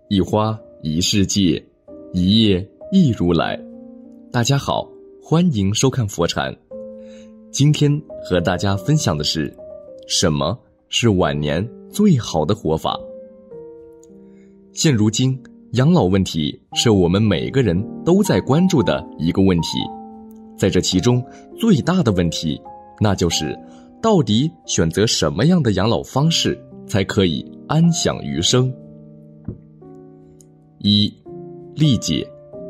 一花一世界，一叶一如来。大家好，欢迎收看佛禅。今天和大家分享的是，什么是晚年最好的活法？现如今，养老问题是我们每个人都在关注的一个问题。在这其中，最大的问题，那就是到底选择什么样的养老方式才可以安享余生？一，丽姐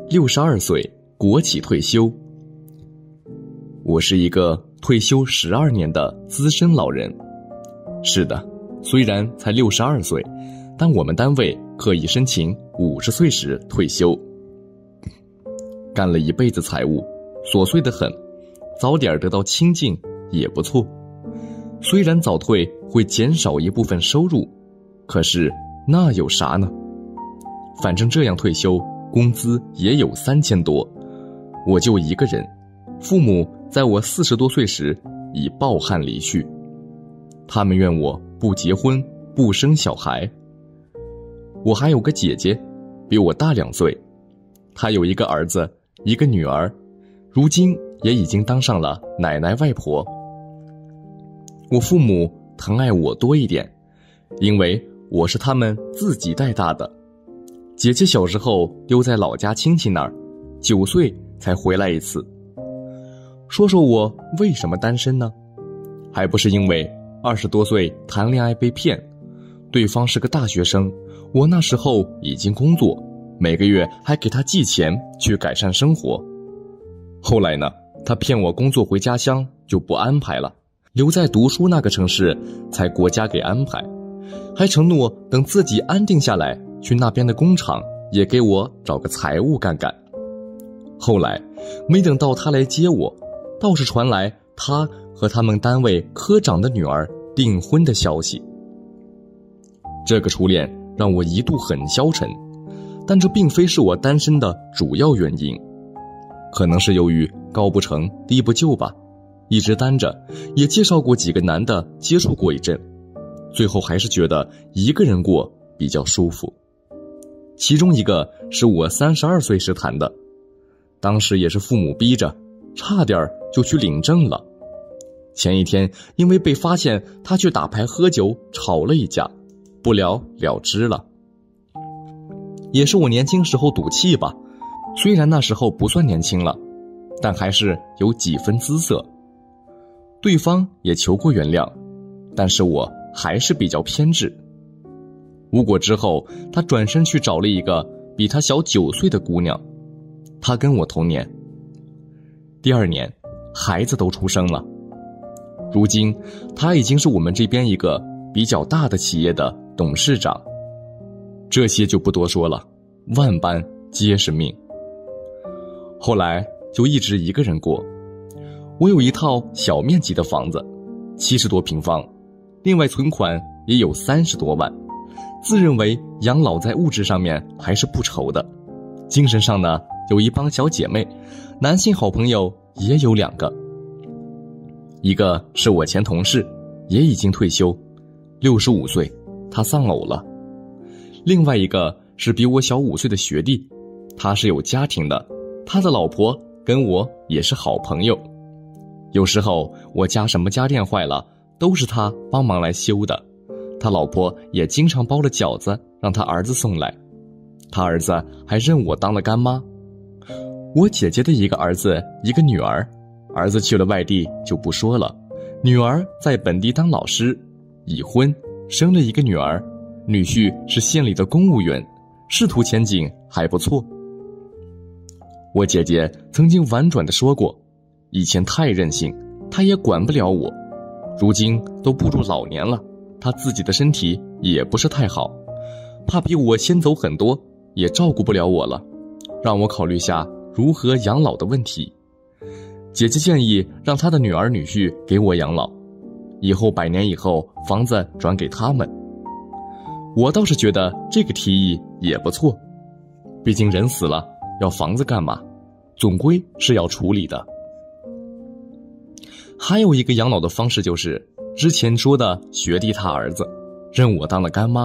，62岁，国企退休。我是一个退休12年的资深老人。是的，虽然才62岁，但我们单位可以申请50岁时退休。干了一辈子财务，琐碎得很，早点得到清静也不错。虽然早退会减少一部分收入，可是那有啥呢？反正这样退休，工资也有3000多。我就一个人，父母在我40多岁时已抱憾离去，他们怨我不结婚不生小孩。我还有个姐姐，比我大2岁，她有一个儿子一个女儿，如今也已经当上了奶奶外婆。我父母疼爱我多一点，因为我是他们自己带大的。姐姐小时候丢在老家亲戚那儿，9岁才回来一次。说说我为什么单身呢？还不是因为20多岁谈恋爱被骗，对方是个大学生，我那时候已经工作，每个月还给他寄钱去改善生活。后来呢，他骗我工作回家乡就不安排了，留在读书那个城市才国家给安排，还承诺等自己安定下来，去那边的工厂也给我找个财务干干。后来没等到他来接我，倒是传来他和他们单位科长的女儿订婚的消息。这个初恋让我一度很消沉，但这并非是我单身的主要原因，可能是由于高不成低不就吧，一直单着，也介绍过几个男的接触过一阵，最后还是觉得一个人过比较舒服。其中一个是我32岁时谈的，当时也是父母逼着，差点就去领证了。前一天因为被发现他去打牌喝酒吵了一架，不了了之了。也是我年轻时候赌气吧，虽然那时候不算年轻了，但还是有几分姿色。对方也求过原谅，但是我还是比较偏执。无果之后，他转身去找了一个比他小9岁的姑娘，她跟我同年。第2年，孩子都出生了。如今，他已经是我们这边一个比较大的企业的董事长。这些就不多说了，万般皆是命。后来就一直一个人过。我有一套小面积的房子，70多平方，另外存款也有30多万。自认为养老在物质上面还是不愁的，精神上呢，有一帮小姐妹，男性好朋友也有2个。一个是我前同事，也已经退休，65岁，他丧偶了。另外一个是比我小5岁的学弟，他是有家庭的，他的老婆跟我也是好朋友。有时候我家什么家电坏了，都是他帮忙来修的。他老婆也经常包了饺子让他儿子送来，他儿子还认我当了干妈。我姐姐的一个儿子一个女儿，儿子去了外地就不说了，女儿在本地当老师，已婚，生了一个女儿，女婿是县里的公务员，仕途前景还不错。我姐姐曾经婉转地说过，以前太任性，她也管不了我，如今都步入老年了，他自己的身体也不是太好，怕比我先走很多，也照顾不了我了，让我考虑下如何养老的问题。姐姐建议让她的女儿女婿给我养老，以后100年以后房子转给他们。我倒是觉得这个提议也不错，毕竟人死了要房子干嘛，总归是要处理的。还有一个养老的方式就是之前说的学弟他儿子认我当了干妈，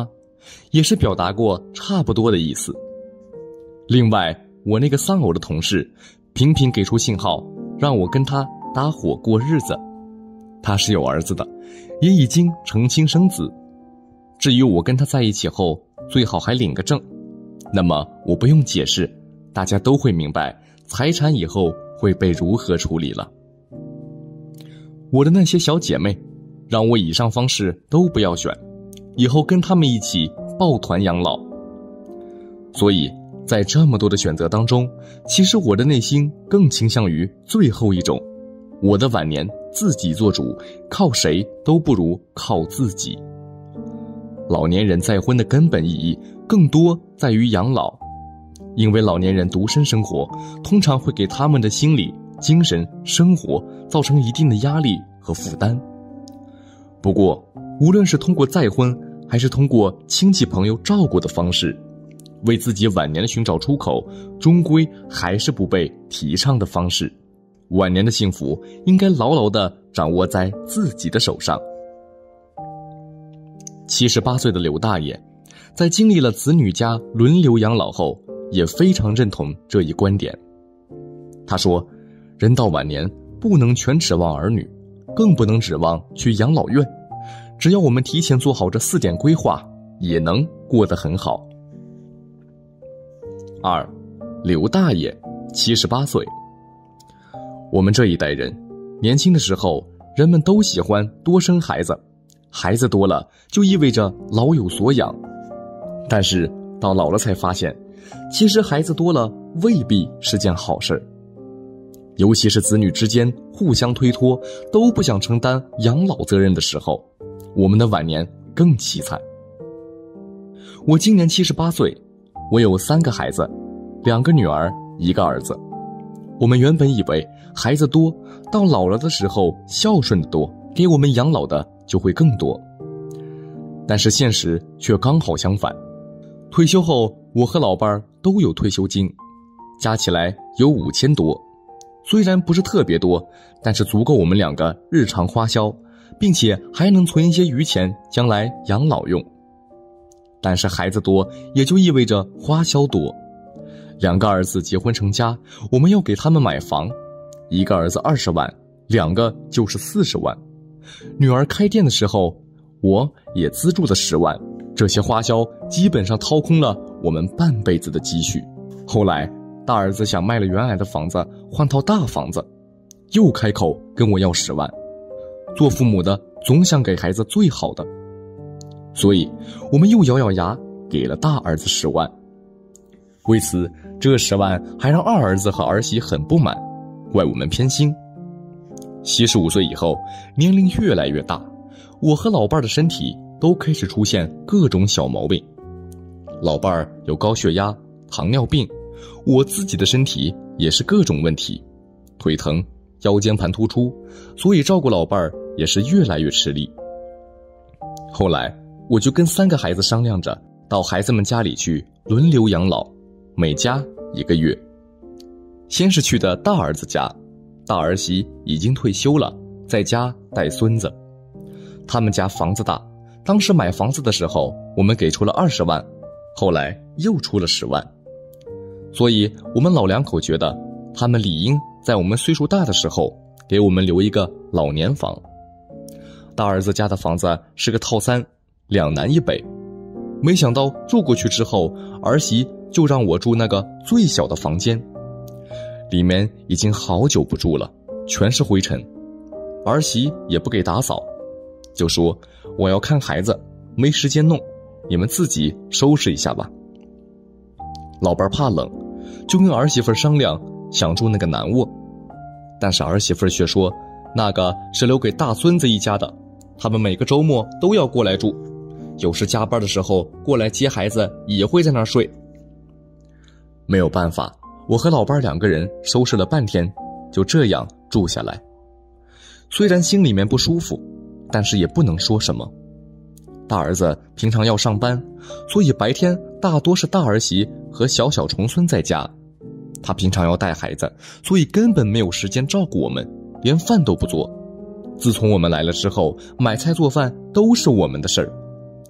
也是表达过差不多的意思。另外，我那个丧偶的同事频频给出信号，让我跟他搭伙过日子。他是有儿子的，也已经成亲生子。至于我跟他在一起后，最好还领个证，那么我不用解释，大家都会明白财产以后会被如何处理了。我的那些小姐妹让我以上方式都不要选，以后跟他们一起抱团养老。所以在这么多的选择当中，其实我的内心更倾向于最后一种，我的晚年自己做主，靠谁都不如靠自己。老年人再婚的根本意义更多在于养老，因为老年人独身生活通常会给他们的心理、精神、生活造成一定的压力和负担。不过无论是通过再婚还是通过亲戚朋友照顾的方式为自己晚年寻找出口，终归还是不被提倡的方式。晚年的幸福应该牢牢地掌握在自己的手上。78岁的刘大爷在经历了子女家轮流养老后，也非常认同这一观点。他说，人到晚年不能全指望儿女，更不能指望去养老院，只要我们提前做好这4点规划，也能过得很好。2. 刘大爷78岁。我们这一代人年轻的时候，人们都喜欢多生孩子，孩子多了就意味着老有所养。但是到老了才发现，其实孩子多了未必是件好事，尤其是子女之间互相推脱，都不想承担养老责任的时候，我们的晚年更凄惨。我今年78岁，我有3个孩子，2个女儿，1个儿子。我们原本以为孩子多，到老了的时候孝顺的多，给我们养老的就会更多。但是现实却刚好相反。退休后，我和老伴儿都有退休金，加起来有5000多。虽然不是特别多，但是足够我们2个日常花销，并且还能存一些余钱，将来养老用。但是孩子多，也就意味着花销多。2个儿子结婚成家，我们要给他们买房，1个儿子20万，2个就是40万。女儿开店的时候，我也资助了10万。这些花销基本上掏空了我们半辈子的积蓄。后来大儿子想卖了原来的房子，换套大房子，又开口跟我要10万。做父母的总想给孩子最好的，所以我们又咬咬牙给了大儿子10万。为此，这10万还让二儿子和儿媳很不满，怪我们偏心。75岁以后，年龄越来越大，我和老伴儿的身体都开始出现各种小毛病。老伴儿有高血压、糖尿病，我自己的身体也是各种问题，腿疼、腰间盘突出，所以照顾老伴儿也是越来越吃力。后来我就跟3个孩子商量着，到孩子们家里去轮流养老，每家1个月。先是去的大儿子家，大儿媳已经退休了，在家带孙子。他们家房子大，当时买房子的时候，我们给出了20万，后来又出了10万。所以我们老2口觉得，他们理应在我们岁数大的时候，给我们留一个老年房。大儿子家的房子是个套3，2南1北。没想到住过去之后，儿媳就让我住那个最小的房间，里面已经好久不住了，全是灰尘，儿媳也不给打扫，就说我要看孩子，没时间弄，你们自己收拾一下吧。老伴怕冷，就跟儿媳妇商量想住那个南卧，但是儿媳妇却说那个是留给大孙子一家的，他们每个周末都要过来住，有时加班的时候过来接孩子也会在那儿睡。没有办法，我和老伴2个人收拾了半天，就这样住下来。虽然心里面不舒服，但是也不能说什么。大儿子平常要上班，所以白天大多是大儿媳和小重孙在家。他平常要带孩子，所以根本没有时间照顾我们，连饭都不做。自从我们来了之后，买菜做饭都是我们的事儿。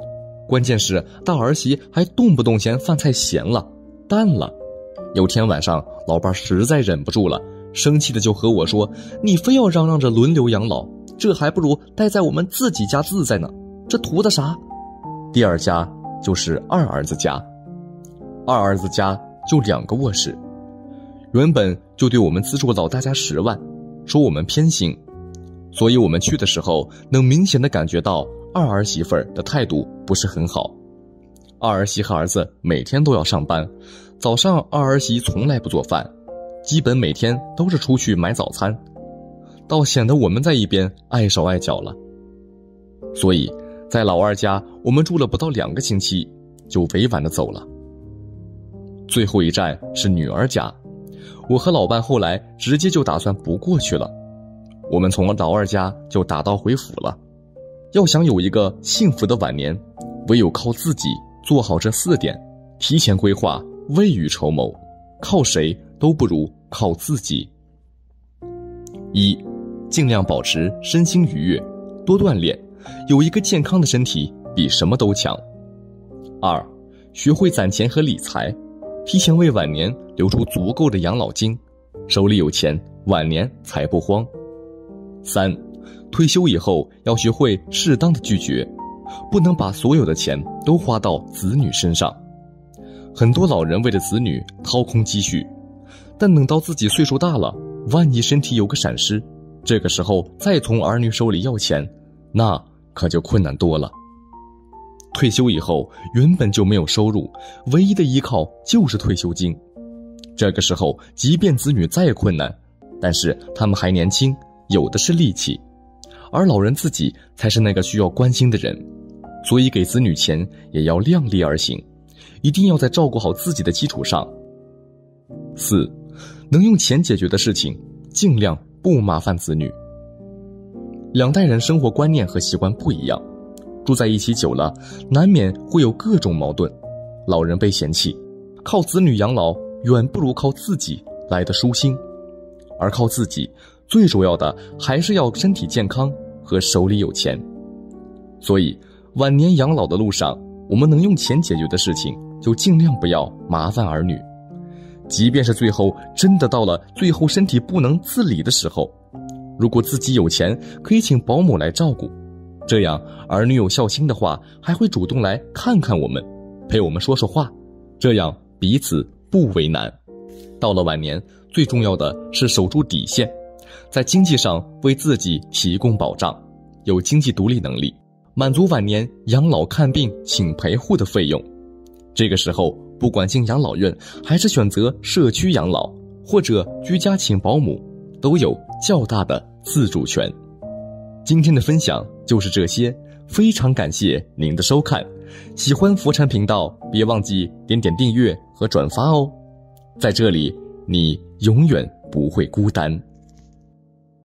关键是大儿媳还动不动嫌饭菜咸了、淡了。有天晚上，老伴实在忍不住了，生气的就和我说：“你非要嚷嚷着轮流养老，这还不如待在我们自己家自在呢，这图的啥？”第二家就是二儿子家。二儿子家就2个卧室，原本就对我们资助老大家10万，说我们偏心，所以我们去的时候能明显的感觉到二儿媳妇儿的态度不是很好。二儿媳和儿子每天都要上班，早上二儿媳从来不做饭，基本每天都是出去买早餐，倒显得我们在一边碍手碍脚了。所以在老二家我们住了不到2个星期，就委婉的走了。最后一站是女儿家，我和老伴后来直接就打算不过去了，我们从老二家就打道回府了。要想有一个幸福的晚年，唯有靠自己做好这4点，提前规划，未雨绸缪，靠谁都不如靠自己。1. 尽量保持身心愉悦，多锻炼，有一个健康的身体比什么都强。2. 学会攒钱和理财，提前为晚年留出足够的养老金，手里有钱，晚年才不慌。3. 退休以后要学会适当的拒绝，不能把所有的钱都花到子女身上。很多老人为了子女掏空积蓄，但等到自己岁数大了，万一身体有个闪失，这个时候再从儿女手里要钱，那可就困难多了。退休以后原本就没有收入，唯一的依靠就是退休金。这个时候即便子女再困难，但是他们还年轻，有的是力气，而老人自己才是那个需要关心的人，所以给子女钱也要量力而行，一定要在照顾好自己的基础上。4. 能用钱解决的事情，尽量不麻烦子女。2代人生活观念和习惯不一样，住在一起久了，难免会有各种矛盾。老人被嫌弃，靠子女养老远不如靠自己来得舒心，而靠自己最主要的还是要身体健康和手里有钱。所以晚年养老的路上，我们能用钱解决的事情，就尽量不要麻烦儿女。即便是最后真的到了最后身体不能自理的时候，如果自己有钱，可以请保姆来照顾，这样儿女有孝心的话，还会主动来看看我们，陪我们说说话，这样彼此不为难。到了晚年，最重要的是守住底线，在经济上为自己提供保障，有经济独立能力，满足晚年养老看病请陪护的费用。这个时候不管进养老院还是选择社区养老或者居家请保姆，都有较大的自主权。今天的分享就是这些，非常感谢您的收看。喜欢佛禅频道，别忘记点点订阅和转发哦。在这里，你永远不会孤单。